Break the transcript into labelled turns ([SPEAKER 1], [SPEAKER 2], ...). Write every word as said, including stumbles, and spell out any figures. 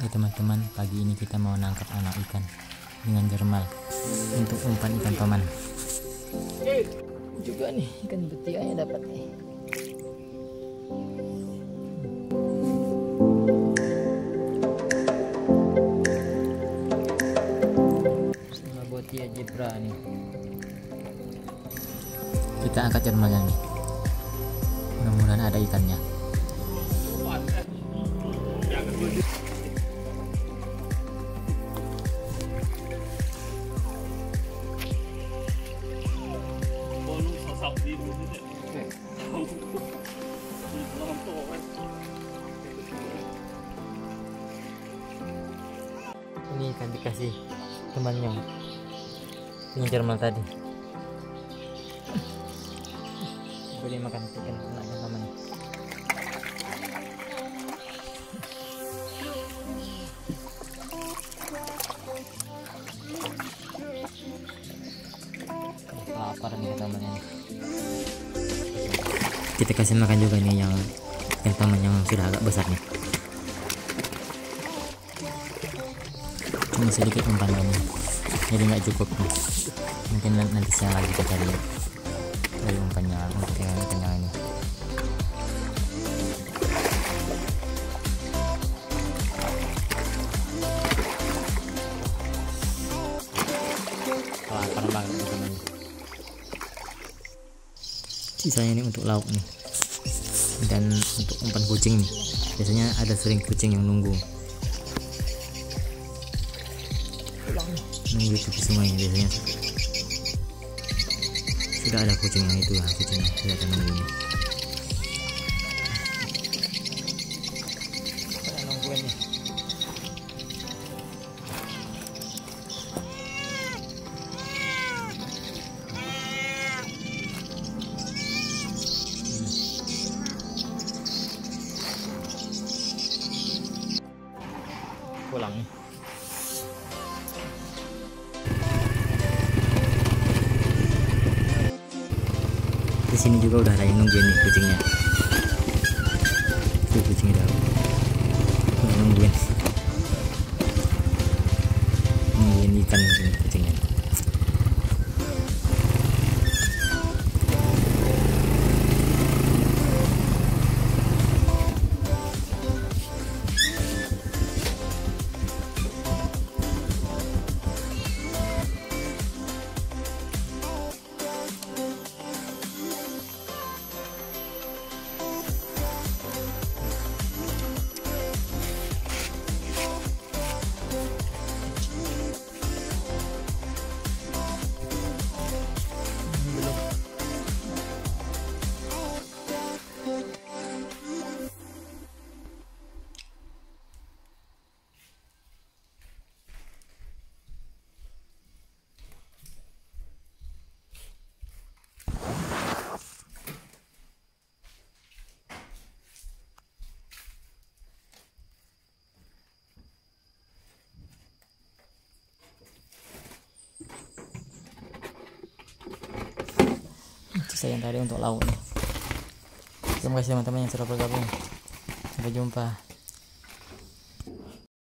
[SPEAKER 1] Hai teman-teman, pagi ini kita mau nangkap anak ikan dengan jermal untuk umpan ikan paman. Juga nih ikan betinanya dapat nih. Sama botia zebra nih. Kita angkat jermalnya nih. Mudah-mudahan ada ikannya. Ini ikan dikasih temannya ini jermal tadi. Boleh makan ikan anaknya paman. Lapar nih temannya. Kita kasih makan juga nih yang yang paman yang sudah agak besar nih. Cuma sedikit umpannya nih, jadi nggak cukup nih. Mungkin nanti siang lagi kita cari dari umpannya untuk yang ikan yang ini. Lapar banget teman-teman. Sisanya ini untuk lauk nih, dan untuk umpan kucing nih. Biasanya ada sering kucing yang nunggu nunggu di tepi sungai biasanya. Sudah ada kucing yang itu lah, kucing yang sudah ada nunggu nih. Ada nungguin nih. Pulang nih. Di sini juga udah ada yang nungguin nih kucingnya. Tuh kucingnya dah udah nungguin nungguin ikan nih kucingnya. Sisa yang tadi untuk lauk nih. Terima kasih teman-teman yang sudah bergabung. Sampai jumpa.